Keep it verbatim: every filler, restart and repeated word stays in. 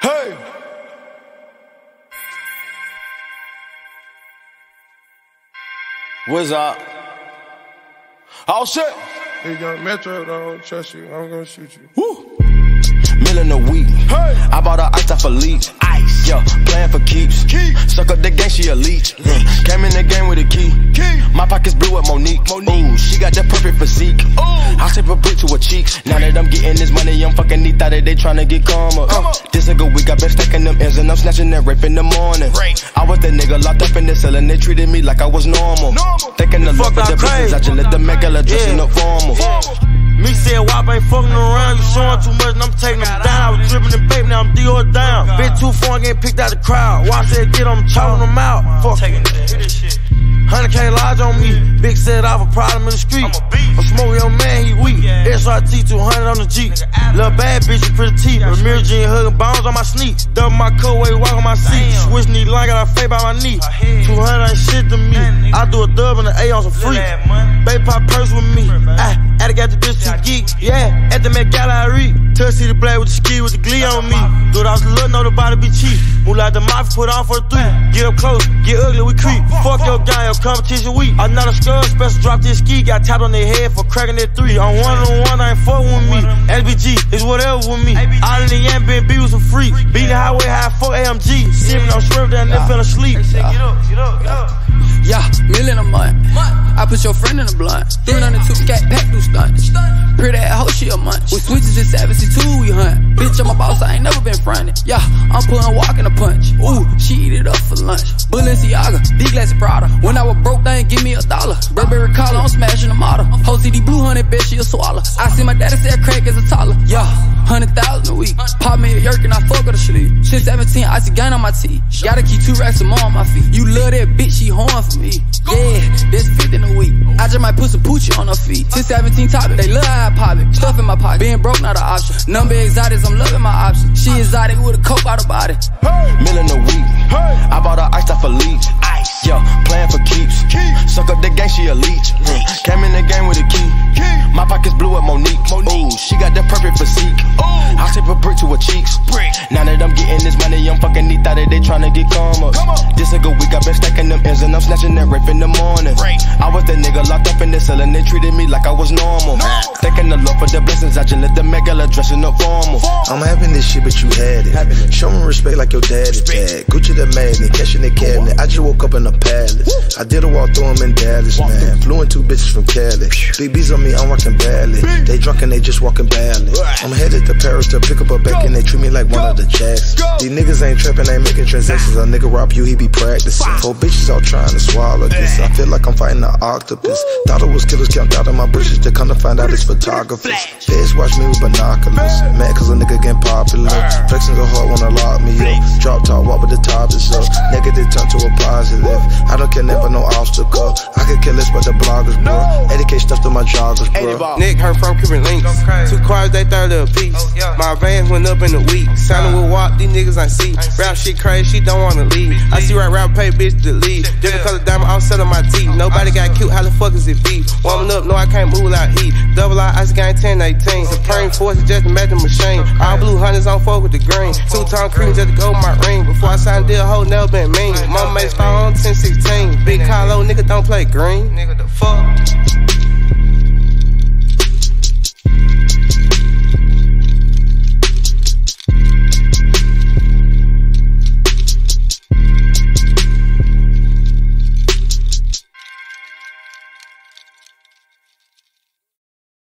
Hey! Wizop. Oh shit! Hey, young Metro, I don't trust you. I'm gonna shoot you. Woo! Million a week. Hey! I bought her ice off Philippe. Ice. Yo, playing for keeps. Keep. Suck up the game, she a leech. leech. Came in the game with a key. key. My pockets blue with Monique. Monique. Ooh, she got that perfect physique. Ooh. I shape a brick to her cheeks. Now that I'm getting this money, I'm fucking these thotties, they tryna get calmer. Uh, this a good week, I been stacking them ends and I'm snatching and rape in the morning. Right. I was the nigga locked up in the cell and they treated me like I was normal. normal. Thankin the Lord for the blessings, I just let the Met Gala dressin up formal. Me said, Wop ain't fucking around, you showing too much and I'm taking them down. I was dripping and baby, now I'm Dior down. Bit too far, getting picked out the crowd. Wop said, get them, chopping them out. Fuck it. one hundred K lodge on me. Big set off a problem in the street. I'm smoking your man, he weak. S R T two hundred on the Jeep. Little bad bitch, you pretty teeth. Ramir jean hugging bones on my sneaks. Double my coat, way walk on my seat. Switch knee line, got a fade by my knee. two hundred ain't shit to me. I do a dub and an A on some free. Baby pop purse with me. I had to get the bitch too geek. Yeah, at the Met Gala I read. Touch see the blade with the ski with the glee on me. Do it off the look, know the body be cheap. Move like the mafia, put on for the three. Get up close, get ugly, we creep. Fuck your guy, your competition weak. I'm not a skull, special drop this ski. Got tapped on their head for cracking that three. I'm one on one, I ain't fucking with me. S B G is whatever with me. All in the end, been B with some freak. Beat the highway high, fuck A M G. Sipping on shrimp down there, fell asleep. Get up, get up, get up. Yeah, million a month. I put your friend in the blunt. three hundred two cat pack do stunts. Pretty that hoe, she a munch. With switches in seventy-two, we hunt. Bitch, I'm a boss, I ain't never been fronted. Yeah, I'm pulling a walk and a punch. Ooh, she eat it up for lunch. Balenciaga, D-Glass Prada. When I was broke, they ain't give me a dollar. Burberry collar, I'm smashing the model. Whole C D blue honey, bitch, she a swallow. I see my daddy sell crack as a toddler. Yeah, hundred thousand a week. Pop me a yerk and I fuck her to sleep. Since seventeen, I see gun on my teeth. Gotta keep two racks of more on my feet. You love that bitch, she horn for me. Yeah, that's fifty in a week. I just might put some Poochie on her feet. Since seventeen topic, they love how I pop it. Stuff in my pocket, being broke not an option. Number exotics, I'm loving my options. She exotic with a coke out of body. Million a week. I bought her ice off Philippe. Ice. Yo, playing for keeps. Suck up the game, she a leech. Came in the game with a key. My pockets blue with Monique. Ooh, she got that perfect physique. I shape a brick to her cheeks. Now that I'm getting this money, I'm fucking these thotties, they tryna get calmer. This a good week, I been stacking them ends and I'm snatching that rape in the morning. I was the nigga locked up in the cell and they treated me like I was normal. Thanking the Lord for the blessings, I just let the Met Gala dressin up formal. I'm having this shit, but you had it. Show me respect like your daddy dad. Gucci the magnet, catching the cabinet. I just woke up in a palace. I did a walk through him in Dallas, man. Flew in two bitches from Cali. Big B's on me, I'm rocking badly. They drunk and they just walking badly. I'm headed to Paris to pick up a back and they treat me like one of the jacks. These niggas ain't trapping, ain't making transactions. A nigga rob you, he be practicing. Four bitches all trying to swallow this. I feel like I'm fighting an octopus. Thought it was killers camped out in my bushes to come to find out it's photographers. Feds watch me with binoculars. Mad cause a nigga getting popular. Flexing the heart wanna lock me up. Drop top, walk with the top is up. Negative turn to a positive. I don't care never no obstacle. I could kill this but the bloggers, bro. eighty K stuff to my joggers, bro. Nick heard from Cuban links. Two cars, they thirty a piece. My vans went up in a week. Sounding with Wop, these niggas ain't see. Rap shit crazy, she don't wanna leave. I see right rap pay bitch to leave. Different color diamond offset on my teeth. Nobody got cute, how the fuck is it be? Warming up, no I can't move without heat. Double I ice gang ten eighteen. Supreme force is just a magic machine. All blue hunters on fuck with the green. Two tone cream just to go with my ring. Before I signed deal, whole never been mean. Mama made star on ten sixteen. Big Carlo, nigga don't play green. Nigga the fuck.